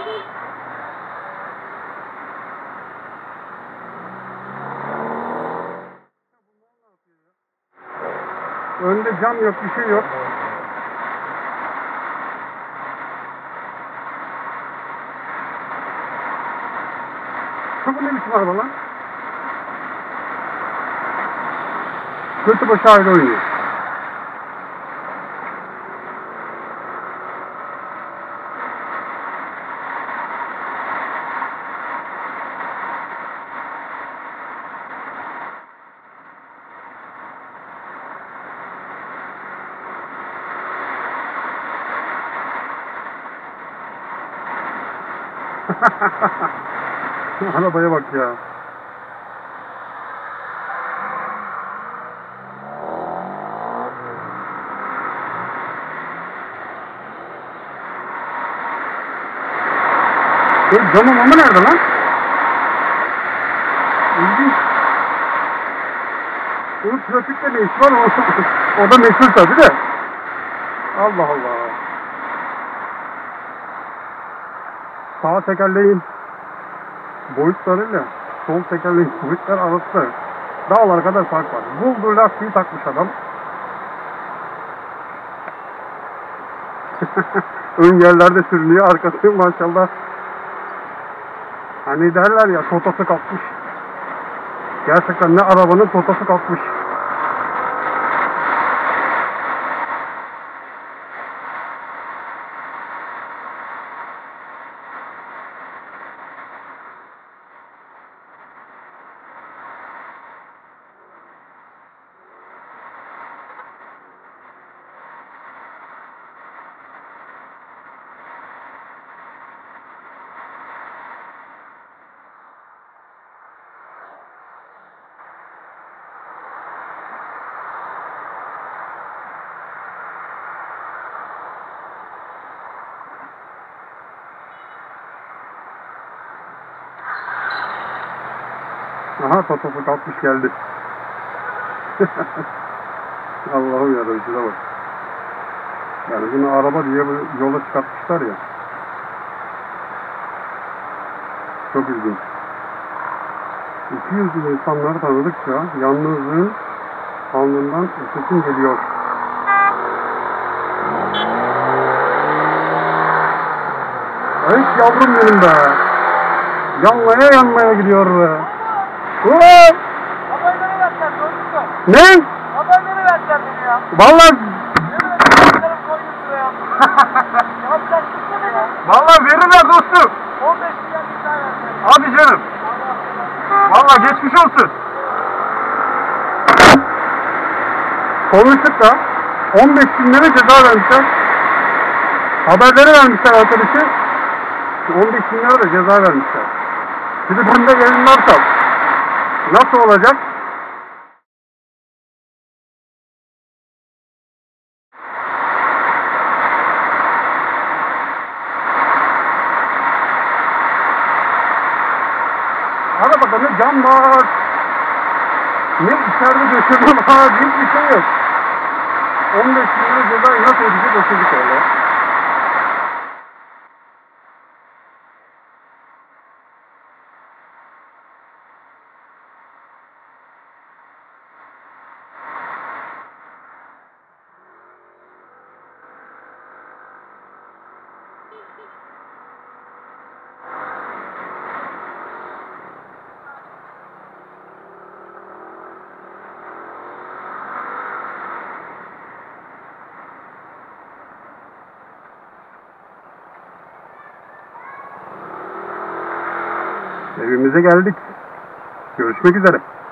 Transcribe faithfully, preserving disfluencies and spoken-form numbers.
Önde cam yok, bir şey yok. Bu ne biçim araba lan? Götü başı ayrı oynuyor. Arabaya bak ya. Bu camın ama nerede lan? İlginç. Bunun trafikte ne iş var? O, o da meşhur tabii de. Allah Allah. Sağ tekerleğin boyutlarıyla sol tekerleğin boyutları arasında dağlar kadar fark var. Bulduğu lastiği takmış adam. Ön yerlerde sürünüyor, arkası maşallah. Hani derler ya, totası kalkmış. Gerçekten ne arabanın totası kalkmış. Aha, totosu kalkmış geldi. Allah'ım yarabbim, şuna bak. Yani bunu araba diye yola çıkartmışlar ya. Çok ilginç. İki yüzlü insanları tanıdıkça yalnızlığın alnından ötesin geliyor. Ay yavrum benim be. Yanmaya yanmaya gidiyor be. Ulan! Haberleri verdiler, gördün mü? Ne? Haberleri verdiler beni ya. Vallahi Yemin ederim koydum şuraya. Yapacaksın mı ya? vallahi verirler dostum. on beş milyar bir daha verdiler. Hadi canım. Vallahi geçmiş olsun. Konuştuk da on beş bin lira ceza vermişler. Haberleri vermişler arkadaşı. on beş bin lira da ceza vermişler. Şimdi ben de yayınlarsam nasıl olacak? Arabada ne cam var, ne içeride döşeme var, hiçbir şey yok. on beş bin lira cezayı nasıl ödeyecek, oturduk öyle. Evimize geldik. Görüşmek üzere.